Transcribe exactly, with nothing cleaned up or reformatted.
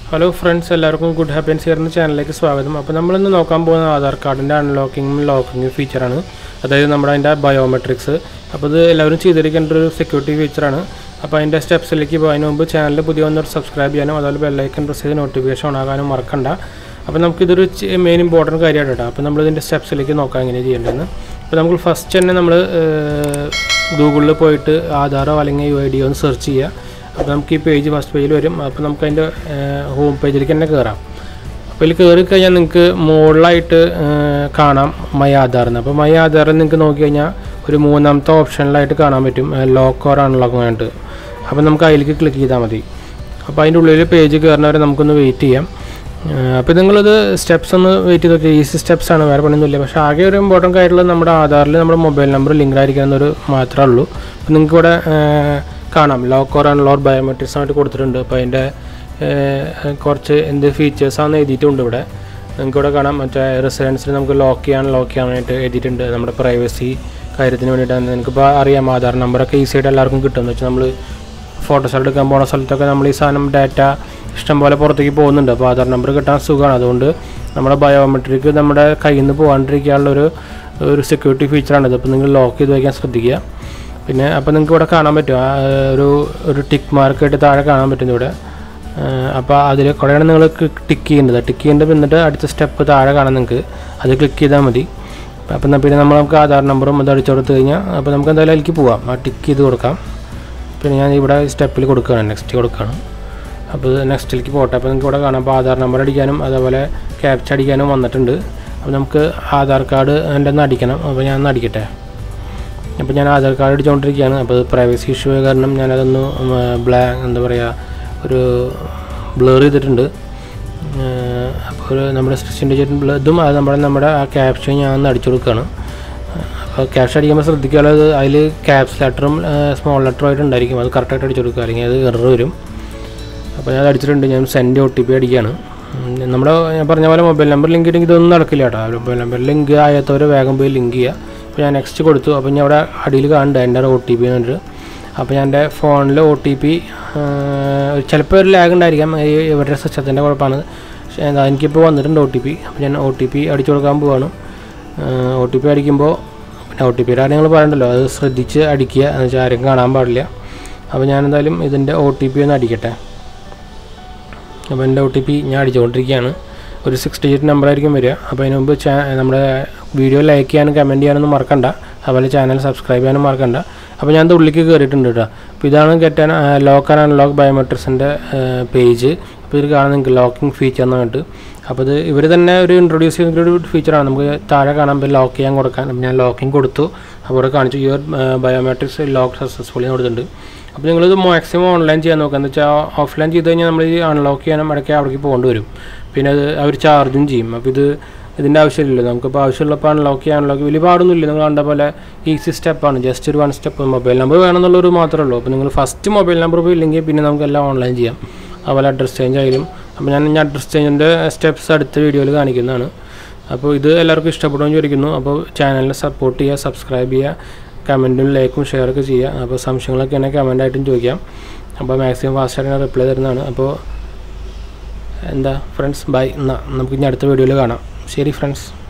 Hello friends, എല്ലാവർക്കും good happiness എന്ന ചാനലിലേക്ക് സ്വാഗതം. അപ്പോൾ നമ്മൾ ഇന്ന് നോക്കാൻ പോകുന്ന ആധാർ കാർഡിന്റെ അൺലോക്കിംഗും ലോക്കിംഗും ഫീച്ചർ ആണ്. അതായത് നമ്മുടെ അതിന്റെ ബയോമെട്രിക്സ്. അപ്പോൾ ഇത് എല്ലാവരും ചെയ്തിരിക്കേണ്ട ഒരു സെക്യൂരിറ്റി ഫീച്ചർ ആണ്. അപ്പോൾ അതിന്റെ സ്റ്റെപ്സിലേക്ക് പോകുന്നതിന് മുമ്പ് ചാനൽ പുതിയ വന്നവർ സബ്സ്ക്രൈബ് ചെയ്യാനും അതുപോലെ ബെൽ ഐക്കൺ പ്രസ് ചെയ്ത് നോട്ടിഫിക്കേഷൻ ഓൺ ആകാനും മറക്കണ്ട. അപ്പോൾ നമുക്ക് ഇതൊരു മെയിൻ ഇമ്പോർട്ടൻറ്റ് കാര്യമാണ് കേട്ടോ. അപ്പോൾ നമ്മൾ ഇതിന്റെ സ്റ്റെപ്സിലേക്ക് നോക്കാം എങ്ങനെ ചെയ്യേണ്ടതെന്ന്. അപ്പോൾ നമുക്ക് ഫസ്റ്റ് തന്നെ നമ്മൾ ഗൂഗിളിൽ പോയിട്ട് ആധാറോ അല്ലെങ്കിൽ യു ഐ ഡിയോ ഒന്ന് സെർച്ച് ചെയ്യുക. അപ്പോൾ നമുക്ക് ഈ പേജ് ഫസ്റ്റ് പേജിൽ വരും. അപ്പോൾ നമുക്ക് അതിൻ്റെ ഹോം പേജിലേക്ക് തന്നെ കയറാം. അപ്പോൾ ഇതിൽ കയറി കഴിഞ്ഞാൽ നിങ്ങൾക്ക് മുകളിലായിട്ട് കാണാം മൈ ആധാർ എന്ന്. അപ്പോൾ മൈ ആധാറിൽ നിങ്ങൾക്ക് നോക്കി കഴിഞ്ഞാൽ ഒരു മൂന്നാമത്തെ ഓപ്ഷനിലായിട്ട് കാണാൻ പറ്റും ലോക്ക് ഓർ അൺലോക്ക് ആയിട്ട്. അപ്പോൾ നമുക്ക് അതിലേക്ക് ക്ലിക്ക് ചെയ്താൽ മതി. അപ്പോൾ അതിൻ്റെ ഉള്ളിൽ പേജ് കയറുന്നവരെ നമുക്കൊന്ന് വെയിറ്റ് ചെയ്യാം. അപ്പോൾ നിങ്ങളിത് സ്റ്റെപ്സ് ഒന്ന് വെയിറ്റ് ചെയ്ത് നോക്കിയാൽ ഈസി സ്റ്റെപ്സ് ആണ്, വേറെ പണിയൊന്നുമില്ല. പക്ഷേ ആകെ ഒരു ഇമ്പോർട്ടൻറ്റ് കാര്യമുള്ളത് നമ്മുടെ ആധാറിൽ നമ്മുടെ മൊബൈൽ നമ്പർ ലിങ്ക് ആയിരിക്കണം എന്നൊരു മാത്രമേ ഉള്ളൂ. അപ്പോൾ നിങ്ങൾക്ക് ഇവിടെ കാണാം ലോക്ക് ഓർ അൺലോക്ക് ബയോമെട്രിക്സ് ആയിട്ട് കൊടുത്തിട്ടുണ്ട്. അപ്പോൾ അതിൻ്റെ കുറച്ച് എന്ത് ഫീച്ചേഴ്സാണെന്ന് എഴുതിയിട്ടുണ്ട് ഇവിടെ. നിങ്ങൾക്ക് ഇവിടെ കാണാം മറ്റേ റെസിഡൻസിൽ നമുക്ക് ലോക്ക് ചെയ്യാൻ ലോക്ക് ചെയ്യാനായിട്ട് എഴുതിയിട്ടുണ്ട്. നമ്മുടെ പ്രൈവസി കാര്യത്തിന് വേണ്ടിയിട്ടാണ്. നിങ്ങൾക്കിപ്പോൾ അറിയാം ആധാർ നമ്പറൊക്കെ ഈസി ആയിട്ട് എല്ലാവർക്കും കിട്ടുമെന്ന് വെച്ചാൽ നമ്മൾ ഫോട്ടോസ് എടുക്കാൻ പോകുന്ന സ്ഥലത്തൊക്കെ നമ്മൾ ഈ സാധനം ഡാറ്റ ഇഷ്ടംപോലെ പുറത്തേക്ക് പോകുന്നുണ്ട്. അപ്പോൾ ആധാർ നമ്പർ കിട്ടാൻ സുഖമാണ്. അതുകൊണ്ട് നമ്മുടെ ബയോമെട്രിക്ക് നമ്മുടെ കയ്യിൽ നിന്ന് പോകാണ്ടിരിക്കാനുള്ളൊരു ഒരു സെക്യൂരിറ്റി ഫീച്ചറാണിത്. അപ്പോൾ നിങ്ങൾ ലോക്ക് ചെയ്ത് വയ്ക്കാൻ ശ്രദ്ധിക്കുക. പിന്നെ അപ്പോൾ നിങ്ങൾക്ക് ഇവിടെ കാണാൻ പറ്റും ഒരു ഒരു ടിക്ക് മാർക്കായിട്ട് താഴെ കാണാൻ പറ്റും ഇവിടെ. അപ്പോൾ അതിൽ കൂടെയാണ് നിങ്ങൾ ടിക്ക് ചെയ്യേണ്ടത്. ടിക്ക് ചെയ്യേണ്ടത് എന്നിട്ട് അടുത്ത സ്റ്റെപ്പ് താഴെ കാണാൻ നിങ്ങൾക്ക് അത് ക്ലിക്ക് ചെയ്താൽ മതി. അപ്പം പിന്നെ നമ്മൾ നമുക്ക് ആധാർ നമ്പറും അത് അടിച്ചു കൊടുത്തു കഴിഞ്ഞാൽ അപ്പോൾ നമുക്ക് എന്തായാലും അതിലേക്ക് പോവാം. ആ ടിക്ക് ചെയ്ത് കൊടുക്കാം. പിന്നെ ഞാൻ ഇവിടെ സ്റ്റെപ്പിൽ കൊടുക്കുകയാണ്, നെക്സ്റ്റ് കൊടുക്കുകയാണ്. അപ്പോൾ നെക്സ്റ്റിലേക്ക് പോട്ടെ. അപ്പോൾ നിങ്ങൾക്ക് ഇവിടെ കാണാം. അപ്പോൾ ആധാർ നമ്പർ അടിക്കാനും അതുപോലെ ക്യാപ്ച അടിക്കാനും വന്നിട്ടുണ്ട്. അപ്പോൾ നമുക്ക് ആധാർ കാർഡ് എൻ്റെ ഒന്ന് അടിക്കണം. അപ്പോൾ ഞാൻ ഒന്ന് അടിക്കട്ടെ. അപ്പോൾ ഞാൻ ആധാർ കാർഡ് അടിച്ചുകൊണ്ടിരിക്കുകയാണ്. അപ്പോൾ പ്രൈവസി ഇഷ്യൂ കാരണം ഞാനതൊന്ന് ബ്ലാക്ക് എന്താ പറയുക ഒരു ബ്ലർ ചെയ്തിട്ടുണ്ട്. അപ്പോൾ ഒരു നമ്മുടെ സ്റ്റിച്ചിൻ്റെ ഇതും അത് നമ്മുടെ നമ്മുടെ ആ ക്യാപ്ച ഞാൻ ഒന്ന് അടിച്ചു കൊടുക്കുകയാണ്. അപ്പോൾ ക്യാപ്ച അടിക്കുമ്പോൾ ശ്രദ്ധിക്കാനുള്ളത് അതിൽ ക്യാപ്സ് ലെറ്ററും സ്മോൾ ലെറ്ററും ആയിട്ട് ഉണ്ടായിരിക്കും. അത് കറക്റ്റായിട്ട് അടിച്ചു കൊടുക്കുക, അല്ലെങ്കിൽ അത് എറർ വരും. അപ്പോൾ ഞാൻ അടിച്ചിട്ടുണ്ട്. ഞാൻ സെൻഡ് ഒ ടി പി അടിക്കുകയാണ്. നമ്മുടെ ഞാൻ പറഞ്ഞ പോലെ മൊബൈൽ നമ്പർ ലിങ്ക് ചെയ്തെങ്കിൽ ഇതൊന്നും നടക്കില്ല കേട്ടോ. മൊബൈൽ നമ്പർ ലിങ്ക് ആയാത്തവർ വേഗം പോയി ലിങ്ക് ചെയ്യുക. അപ്പോൾ ഞാൻ നെക്സ്റ്റ് കൊടുത്തു. അപ്പോൾ ഞാൻ അവിടെ അടിയിൽ കാണുന്നുണ്ട് എൻ്റെ ഒ ടി പി എന്നിട്ട്. അപ്പോൾ ഞാൻ എൻ്റെ ഫോണിൽ ഒ ടി പി ചിലപ്പോൾ ഒരു ലാഗ് ഉണ്ടായിരിക്കാം, ഇവരുടെ സിസ്റ്റത്തിൻ്റെ കുഴപ്പമാണ്. എനിക്കിപ്പോൾ വന്നിട്ടുണ്ട് ഒ ടി പി. അപ്പോൾ ഞാൻ ഒ ടി പി അടിച്ചു കൊടുക്കാൻ പോവാണ്. ഒ ടി പി അടിക്കുമ്പോൾ പിന്നെ ഒ ടി പിയുടെ കാര്യങ്ങൾ പറയണ്ടല്ലോ, അത് ശ്രദ്ധിച്ച് അടിക്കുക, എന്ന് വെച്ചാൽ ആരും കാണാൻ പാടില്ല. അപ്പോൾ ഞാൻ എന്തായാലും ഇതിൻ്റെ ഒ ടി പി ഒന്ന് അടിക്കട്ടെ. അപ്പോൾ എൻ്റെ ഒ ടി പി ഞാൻ അടിച്ചുകൊണ്ടിരിക്കുകയാണ്. ഒരു സിക്സ് ഡിജിറ്റ് നമ്പർ ആയിരിക്കും വരിക. അപ്പോൾ അതിന് മുമ്പ് ചാ നമ്മുടെ വീഡിയോ ലൈക്ക് ചെയ്യാനും കമൻറ്റ് ചെയ്യാനൊന്നും മറക്കണ്ട. അതുപോലെ ചാനൽ സബ്സ്ക്രൈബ് ചെയ്യാനും മറക്കണ്ട. അപ്പോൾ ഞാൻ ഉള്ളിലേക്ക് കയറിയിട്ടുണ്ട് കേട്ടോ. അപ്പോൾ ഇതാണ് get and lock and unlock ബയോമെട്രിക്സിൻ്റെ പേജ്. അപ്പോൾ ഇത് കാണാൻ നിങ്ങൾക്ക് ലോക്കിംഗ് ഫീച്ചർ എന്ന് പറഞ്ഞിട്ട്. അപ്പോൾ ഇത് ഇവർ തന്നെ ഒരു ഇൻട്രൊഡ്യൂസ് ചെയ്തൊരു ഫീച്ചറാണ്. നമുക്ക് താഴെ കാണാൻ പറ്റും ലോക്ക് ചെയ്യാൻ കൊടുക്കാൻ. അപ്പോൾ ഞാൻ ലോക്കിംഗ് കൊടുത്തു. അപ്പോൾ ഇവിടെ കാണിച്ചു യുവർ ബയോമെട്രിക്സ് ലോക്ക് സക്സസ്ഫുള്ളി കൊടുത്തിട്ടുണ്ട്. അപ്പോൾ നിങ്ങളിത് മാക്സിമം ഓൺലൈൻ ചെയ്യാൻ നോക്കുക. എന്ന് വെച്ചാൽ ഓഫ്ലൈൻ ചെയ്ത് കഴിഞ്ഞാൽ നമ്മൾ ഈ അൺലോക്ക് ചെയ്യാനും ഇടയ്ക്ക് അവിടേക്ക് പോകേണ്ടി വരും. പിന്നെ അത് അവർ ചാർജും ചെയ്യും. അപ്പോൾ ഇത് ഇതിൻ്റെ ആവശ്യമില്ലല്ലോ. നമുക്കിപ്പോൾ ആവശ്യമുള്ളപ്പോൾ അൺലോക്ക് ചെയ്യാൻ അൺലോക്ക് വലിയ പാടൊന്നുമില്ല. നിങ്ങൾ കണ്ട പോലെ ഈസി സ്റ്റെപ്പാണ്, ജസ്റ്റ് ഒരു വൺ സ്റ്റെപ്പ്. മൊബൈൽ നമ്പർ വേണമെന്നുള്ളൊരു മാത്രമേ ഉള്ളൂ. അപ്പോൾ നിങ്ങൾ ഫസ്റ്റ് മൊബൈൽ നമ്പർ പോയില്ലെങ്കിൽ പിന്നെ നമുക്കെല്ലാം ഓൺലൈൻ ചെയ്യാം. അതുപോലെ അഡ്രസ് ചേഞ്ച് ആയാലും. അപ്പോൾ ഞാൻ ഇനി അഡ്രസ് ചേഞ്ചിൻ്റെ സ്റ്റെപ്സ് അടുത്ത വീഡിയോയിൽ കാണിക്കുന്നതാണ്. അപ്പോൾ ഇത് എല്ലാവർക്കും ഇഷ്ടപ്പെടുമെന്ന് ചോദിക്കുന്നു. അപ്പോൾ ചാനലിനെ സപ്പോർട്ട് ചെയ്യുക, സബ്സ്ക്രൈബ് ചെയ്യുക, കമൻറ്റും ലൈക്കും ഷെയറൊക്കെ ചെയ്യുക. അപ്പോൾ സംശയങ്ങളൊക്കെ എന്നെ കമൻറ്റായിട്ടും ചോദിക്കാം. അപ്പോൾ മാക്സിമം ഫാസ്റ്റായിട്ട് ഞാൻ റിപ്ലൈ തരുന്നതാണ്. അപ്പോൾ എന്താ ഫ്രണ്ട്സ്, ബൈ. എന്നാൽ നമുക്ക് ഇനി അടുത്ത വീഡിയോയിൽ കാണാം. ശരി ഫ്രണ്ട്സ്.